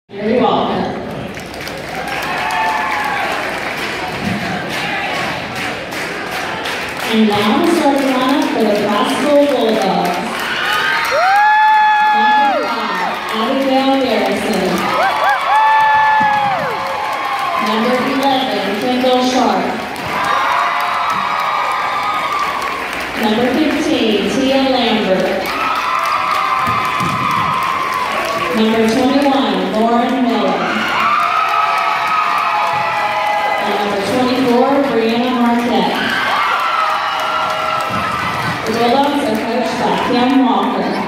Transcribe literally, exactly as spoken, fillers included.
You're welcome. And now the starting lineup for the Classical Bulldogs. Number five, Abigail Garrison. Number eleven, Kendall Sharp. Number fifteen, Tia Lambert. Number twenty-one, Lauren Miller. And number twenty-four, Brianna Marquette. The Bulldogs are coached by Kim Walker.